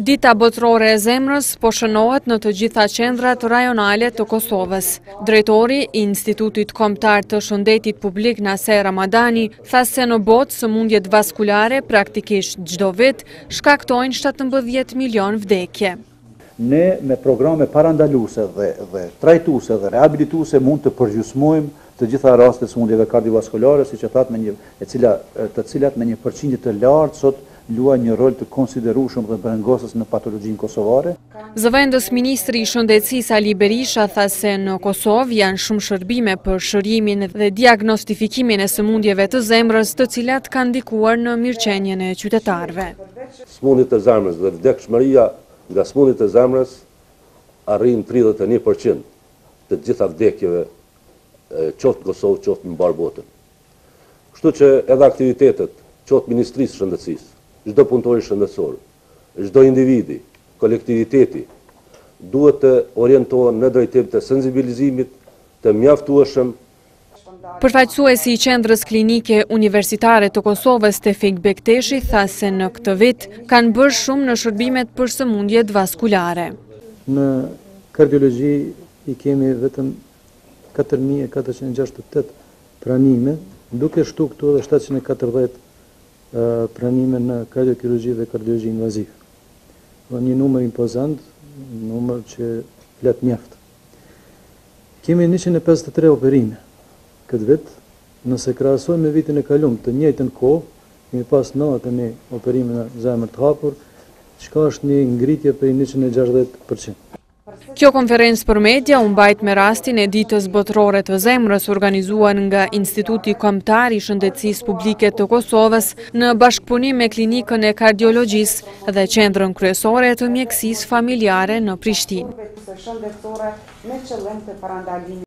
Dita botërore e zemrës po shënohet në të gjitha qendrat rajonale të Kosovës. Drejtori i Institutit Kombëtar të Shëndetit Publik Naser Ramadani tha se në botë sëmundjet vaskulare praktikisht çdo vit shkaktojnë 17 milion vdekje. Ne me programe parandaluese dhe trajtuese dhe rehabilituese mund të përgjysmojmë të gjitha rastet sëmundjeve kardiovaskulare, siç e thatë të cilat me një përqindje të lartë sot luajnë një rol të konsiderueshëm dhe brengosës në patologjinë kosovare. Zëvendës ministri i shëndetësisë Ali Berisha tha se në Kosovë janë shumë shërbime për shërimin dhe diagnostifikimin e sëmundjeve të zemrës, të cilat kanë ndikuar në mirëqenien e qytetarëve. Sëmundjet e zemrës dhe vdekshmëria nga sëmundjet e zemrës arrin 31% të gjitha vdekjeve, qoftë në Kosovë, qoftë në mbar botën. Kështu që edhe aktivitetet, qoftë Ministrisë Shëndetësisë, çdo punëtori shëndetësor, çdo individi, kolektiviteti, duhet të orientohen në drejtim të sensibilizimit të mjaftueshëm. Përfaqësuesi i Qendrës Klinike Universitare të Kosovës Tefik Bekteshi tha se në këtë vit kanë bërë shumë në shërbimet për sëmundjet vaskulare. Në kardiologji i kemi vetëm 4.468 pranime, duke shtu këtu edhe 740 pranime në kardiokirurgji dhe kardiologji invaziv. Një numër impozant, numër që flet mjaft. Kemi 153 operime këtë vit, nëse krahasojmë me vitin e kaluar të njëjtën kohë, kemi pas 91 operime në zemër të hapur, çka është një ngritje për 160%. Kjo konferencë për media u mbajt me rastin e ditës botërore të zemrës organizuar nga Instituti Kombëtar i Shëndetësisë Publike të Kosovës në bashkëpunim me Klinikën e Kardiologjisë dhe Qendrën Kryesore të Mjekësisë Familjare në Prishtinë.